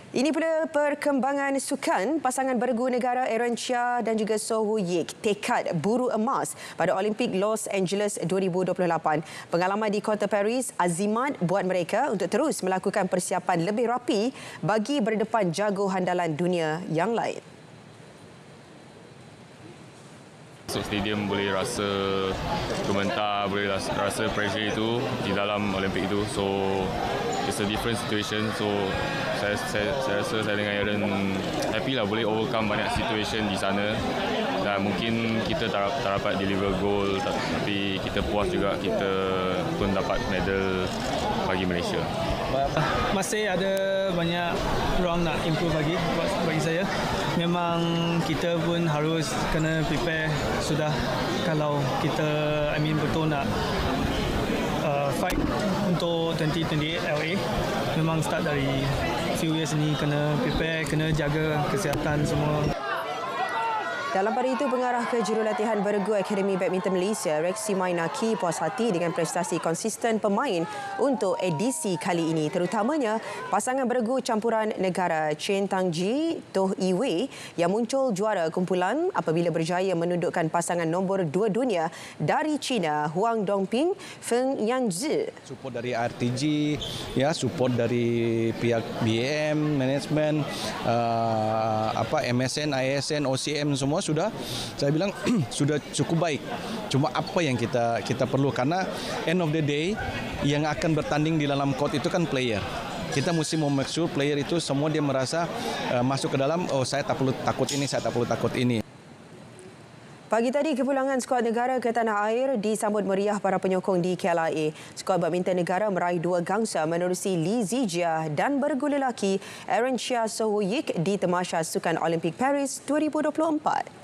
Ini pula perkembangan sukan. Pasangan bergu negara Chia dan juga Wooi Tekad buru emas pada Olimpik Los Angeles 2028. Pengalaman di Kota Paris azimat buat mereka untuk terus melakukan persiapan lebih rapi bagi berdepan jago handalan dunia yang lain. Masuk stadium boleh rasa gementar, boleh rasa pressure itu di dalam Olimpik itu. So it's a different situation. So saya rasa saya dengan Aaron happy lah boleh overcome banyak situation di sana. Dan mungkin kita tak dapat deliver goal, tapi kita puas juga kita pun dapat medal bagi Malaysia. Masih ada banyak ruang nak improve bagi saya. Memang kita pun harus kena prepare sudah kalau kita betul nak fight untuk 2028 LA. Memang start dari few years ni kena prepare, kena jaga kesihatan semua. Dalam pada itu, pengarah kejurulatihan bergu Akademi Badminton Malaysia, Rasmi puas hati dengan prestasi konsisten pemain untuk edisi kali ini, terutamanya pasangan bergu campuran negara Chen Tangji Toh Iwei yang muncul juara kumpulan apabila berjaya menundukkan pasangan nombor 2 dunia dari China, Huang Dongping, Feng Yangzi. Support dari RTG, support dari pihak BM, management, MSN, ISN, OCM semua sudah, saya bilang sudah cukup baik. Cuma apa yang kita perlu, karena end of the day yang akan bertanding di dalam court itu kan player. Kita mesti make sure player itu semua dia merasa masuk ke dalam, saya tak perlu takut ini, saya tak perlu takut ini. Pagi tadi, kepulangan skuad negara ke tanah air disambut meriah para penyokong di KLIA. Skuad badminton negara meraih 2 gangsa menerusi Li Zijia dan bergu lelaki Chia-Soh di Tamasya Sukan Olimpik Paris 2024.